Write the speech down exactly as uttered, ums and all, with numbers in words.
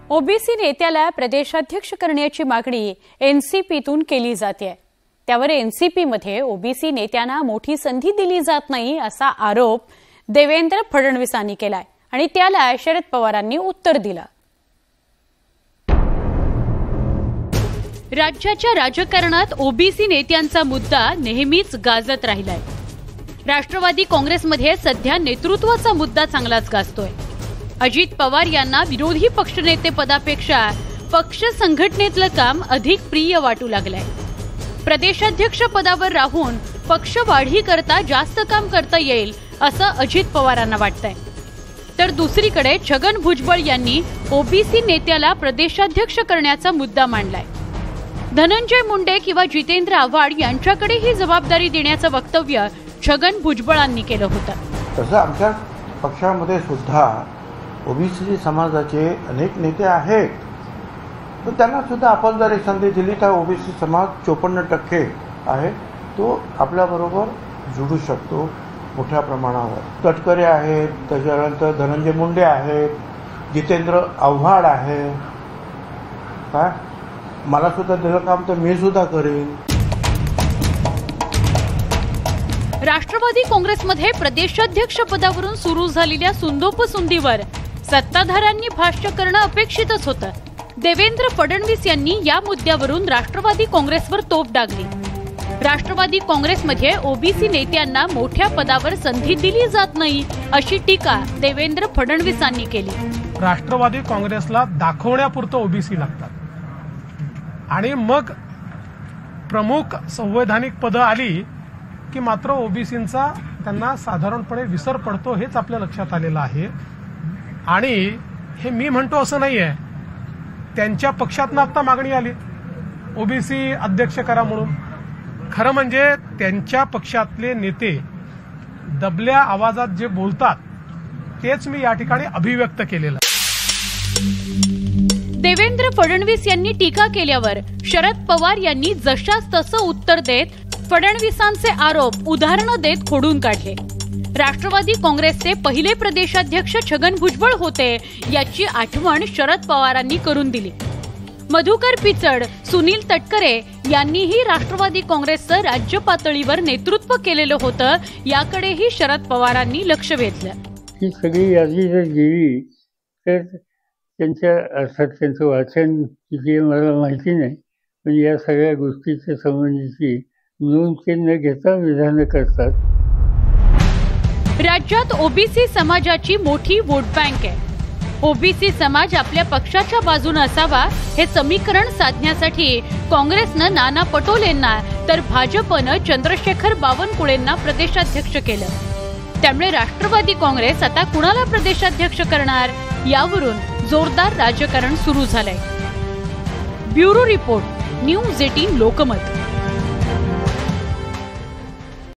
OBC नेत्याला प्रदेशाध्यक्ष करण्याची मागणी एनसीपीतून केली जाते। त्यावर एनसीपीमध्ये ओबीसी नेत्यांना मोठी संधी दिली जात नाही असा आरोप देवेंद्र फडणवीसांनी केलाय आणि त्याला शरद पवारांनी उत्तर दिलं। राज्याच्या राजकारणात ओबीसी नेत्यांचा मुद्दा नेहमीच गाजत राहिलाय। राष्ट्रवादी काँग्रेसमध्ये सध्या नेतृत्वाचा मुद्दा चांगलाच गाजतोय। अजित पवार यांना विरोधी पक्षनेते पदापेक्षा पक्ष संघटनेतलं काम अधिक प्रिय वाटू लागलंय। प्रदेशाध्यक्ष पदावर राहून पक्ष वाढी करता जास्त काम करता येईल असं अजित पवारांना वाटतंय। तर दुसरीकडे छगन भुजबळ यांनी ओबीसी नेत्याला प्रदेशाध्यक्ष करण्याचा मुद्दा मांडलाय। धनंजय मुंडे किंवा जितेंद्र आव्हाड यांच्याकडे ही जबाबदारी देण्याचं वक्तव्य छगन भुजबळांनी केलं होतं। तसं आमच्या पक्षामध्ये सुद्धा ओबीसी समाजाचे अनेक नेते आहेत, तर त्यांना सुद्धा आपण जर एक संधी दिली तर ओबीसी समाज चोपन्न टक्के आहे, तो आपल्याबरोबर जुळू शकतो मोठ्या प्रमाणावर। तटकरे आहेत, त्याच्यानंतर धनंजय मुंडे आहेत, जितेंद्र आव्हाड आहे। काय मला सुद्धा दिलं काम तर मी सुद्धा करेन। राष्ट्रवादी काँग्रेसमध्ये प्रदेशाध्यक्ष पदावरून सुरू झालेल्या सुंदोपसुंदीवर सत्ताधाऱ्यांनी भाष्य करणं अपेक्षितच होतं। देवेंद्र फडणवीस यांनी या मुद्द्यावरून राष्ट्रवादी काँग्रेसवर तोफ डागली। राष्ट्रवादी काँग्रेसमध्ये ओबीसी नेत्यांना मोठ्या पदावर संधी दिली जात नाही अशी टीका देवेंद्र फडणवीसांनी केली। राष्ट्रवादी काँग्रेसला दाखवण्यापुरतं ओबीसी लागतात आणि मग प्रमुख संवैधानिक पदं आली की मात्र ओबीसींचा त्यांना साधारणपणे विसर पडतो, हेच आपल्या लक्षात आलेलं आहे। आणि हे मी म्हणतो असं नाहीये, त्यांच्या पक्षातनं आता मागणी आली ओबीसी अध्यक्ष करा म्हणून। खरं म्हणजे त्यांच्या पक्षातले नेते दबल्या आवाजात जे बोलतात तेच मी या ठिकाणी अभिव्यक्त केलेलं। देवेंद्र फडणवीस यांनी टीका केल्यावर शरद पवार यांनी जशास तसं उत्तर देत फडणवीसांचे आरोप उदाहरणं देत खोडून काढले। राष्ट्रवादी काँग्रेसचे पहिले प्रदेशाध्यक्ष छगन भुजबळ होते याची आठवण शरद पवारांनी करून दिली। मधुकर पिचड, सुनील तटकरे यांनीही राष्ट्रवादी काँग्रेसचं राज्य पातळीवर नेतृत्व केलेलं होतं, याकडेही शरद पवारांनी लक्ष वेधलं। ही सगळी यादी जर गेली तर त्यांच्या अर्थात त्यांचं वाचन किती मला माहिती नाही, पण या सगळ्या गोष्टीच्या संबंधीची नोंद ते न घेता विधानं करतात। राज्यात ओबीसी समाजाची मोठी वोट बँक आहे। ओबीसी समाज आपल्या पक्षाच्या बाजूने असावा हे समीकरण साधण्यासाठी काँग्रेसनं नाना पटोलेंना तर भाजपनं चंद्रशेखर बावनकुळेंना प्रदेशाध्यक्ष केलं। त्यामुळे राष्ट्रवादी काँग्रेस आता कुणाला प्रदेशाध्यक्ष करणार यावरून जोरदार राजकारण सुरू झालंय। Bureau report, news eighteen Lokmat.